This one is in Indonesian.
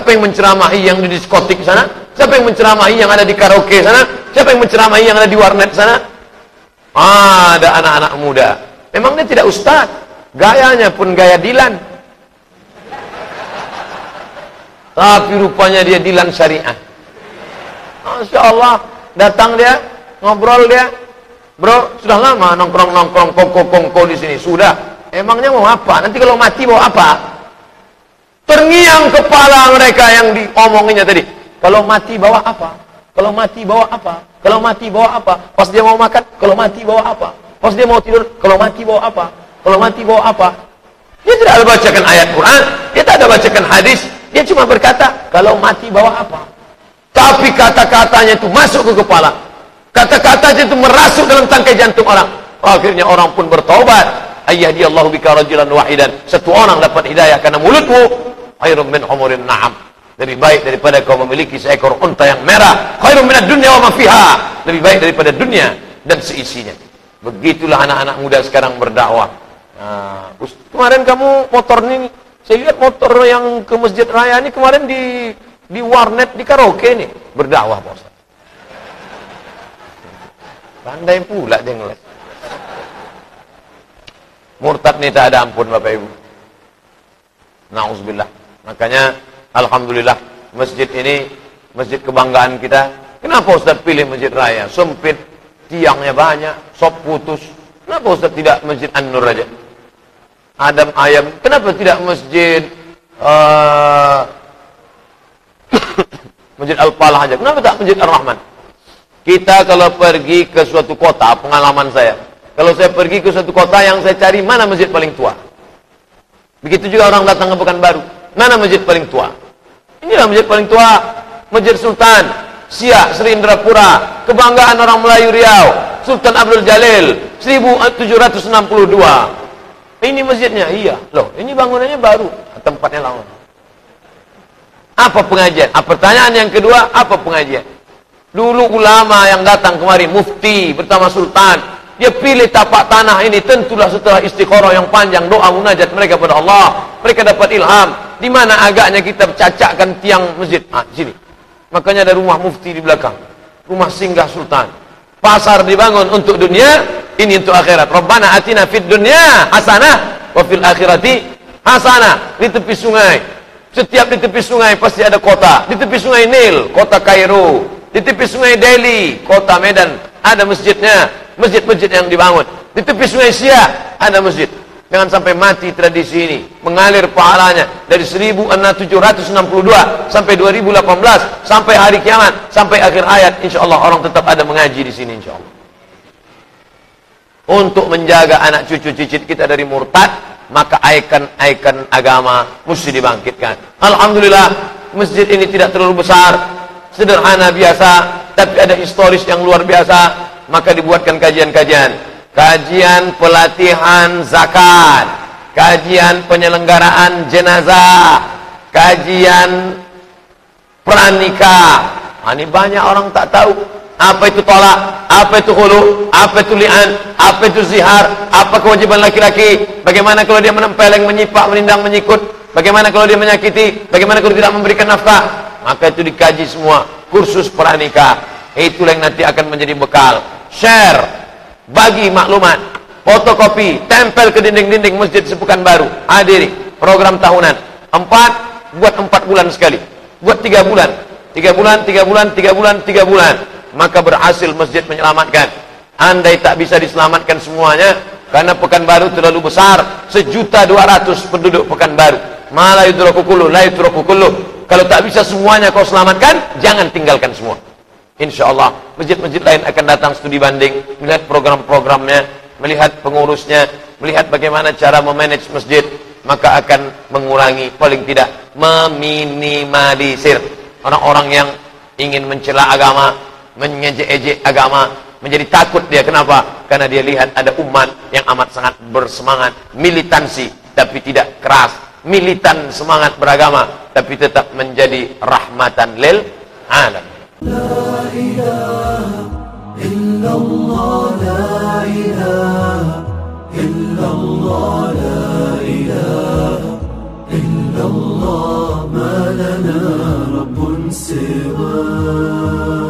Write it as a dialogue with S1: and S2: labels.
S1: Siapa yang menceramahi yang di diskotik sana? Siapa yang menceramahi yang ada di karaoke sana? Siapa yang menceramahi yang ada di warnet sana? Ada anak-anak muda. Memang dia tidak ustaz. Gayanya pun gaya Dilan. Tapi rupanya dia Dilan syariah. Masya Allah. Datang dia, ngobrol dia. Bro, sudah lama nongkrong-nongkrong kongko-kongko di sini. Sudah. Emangnya mau apa? Nanti kalau mati mau apa? Terngiang kepala mereka yang diomonginnya tadi. Kalau mati bawa apa? Kalau mati bawa apa? Kalau mati bawa apa? Pas dia mau makan, kalau mati bawa apa? Pas dia mau tidur, kalau mati bawa apa? Kalau mati bawa apa? Dia tidak ada bacakan ayat Quran, dia tak ada bacakan hadis, dia cuma berkata, kalau mati bawa apa? Tapi kata-katanya itu masuk ke kepala. Kata-katanya itu merasuk dalam tangkai jantung orang. Akhirnya orang pun bertaubat. Ayyadiyallahu bika rajulan wahidan. Satu orang dapat hidayah karena mulutmu khairum min humurin na'am. Lebih baik daripada kau memiliki seekor unta yang merah. Khairum minad dunya wa ma fiha. Lebih baik daripada dunia dan seisinya. Begitulah anak-anak muda sekarang berdakwah. Kemarin kamu motor ini, saya lihat motor yang ke Masjid Raya ini kemarin di warnet, di karaoke nih berdakwah, Pak Ustaz. Pandai pula dia ngeles. Murtad nih tak ada ampun Bapak Ibu. Na'udzubillah. Makanya alhamdulillah masjid ini masjid kebanggaan kita. Kenapa Ustaz pilih Masjid Raya? Sempit, tiangnya banyak, sop putus. Kenapa Ustaz tidak Masjid An-Nur aja? Adam ayam. Kenapa tidak Masjid Masjid Al-Falah aja? Kenapa tak Masjid Ar-Rahman? Kita kalau pergi ke suatu kota, pengalaman saya, kalau saya pergi ke suatu kota yang saya cari mana masjid paling tua. Begitu juga orang datang ke Pekanbaru. Mana masjid paling tua? Inilah masjid paling tua. Masjid Sultan Siak Sri Indrapura. Kebanggaan orang Melayu Riau. Sultan Abdul Jalil 1762. Ini masjidnya. Iya. Loh, ini bangunannya baru. Tempatnya lama. Apa pengajian? Pertanyaan yang kedua, apa pengajian? Dulu ulama yang datang kemari, mufti bersama sultan. Dia pilih tapak tanah ini tentulah setelah istikharah yang panjang, doa munajat mereka kepada Allah. Mereka dapat ilham. Di mana agaknya kita cacakkan tiang masjid? Sini. Makanya ada rumah mufti di belakang. Rumah singgah sultan. Pasar dibangun untuk dunia, ini untuk akhirat. Rabbana atina fid dunya hasanah wa fil akhirati hasanah. Di tepi sungai. Setiap di tepi sungai pasti ada kota. Di tepi sungai Nil, kota Kairo. Di tepi sungai Delhi, kota Medan, ada masjidnya. Masjid-masjid yang dibangun. Di tepi sungai Siak ada masjid. Jangan sampai mati tradisi ini. Mengalir pahalanya dari 1762 sampai 2018 sampai hari kiamat, sampai akhir ayat. Insyaallah orang tetap ada mengaji di sini insyaallah. Untuk menjaga anak cucu cicit kita dari murtad, maka ikon-ikon agama mesti dibangkitkan. Alhamdulillah masjid ini tidak terlalu besar, sederhana biasa, tapi ada historis yang luar biasa. Maka dibuatkan kajian-kajian, kajian pelatihan zakat, kajian penyelenggaraan jenazah, kajian pranikah. Ini banyak orang tak tahu apa itu tolak, apa itu khulu, apa itu li'an, apa itu zihar, apa kewajiban laki-laki, bagaimana kalau dia menempeleng, menyipak, menindang, menyikut, bagaimana kalau dia menyakiti, bagaimana kalau tidak memberikan nafkah. Maka itu dikaji semua. Kursus pranikah, itulah yang nanti akan menjadi bekal. Share, bagi maklumat, fotokopi, tempel ke dinding-dinding masjid Pekanbaru. Hadiri program tahunan. Buat 4 bulan sekali. Buat 3 bulan. 3 bulan, 3 bulan, 3 bulan, 3 bulan. Maka berhasil masjid menyelamatkan. Andai tak bisa diselamatkan semuanya, karena Pekanbaru terlalu besar, 1.200.000 penduduk Pekanbaru. Ma la yudraku kulluh, la yudraku kulluh. Kalau tak bisa semuanya kau selamatkan, jangan tinggalkan semua. InsyaAllah masjid-masjid lain akan datang studi banding, melihat program-programnya, melihat pengurusnya, melihat bagaimana cara memanage masjid, maka akan mengurangi, paling tidak meminimalisir orang-orang yang ingin mencela agama, mengejek-ejek agama, menjadi takut dia. Kenapa? Karena dia lihat ada umat yang amat sangat bersemangat, militansi tapi tidak keras, militan semangat beragama tapi tetap menjadi rahmatan lil alamin. La ilaha illallah, la ilaha illallah, la ilaha illallah, ma lana
S2: رب سواه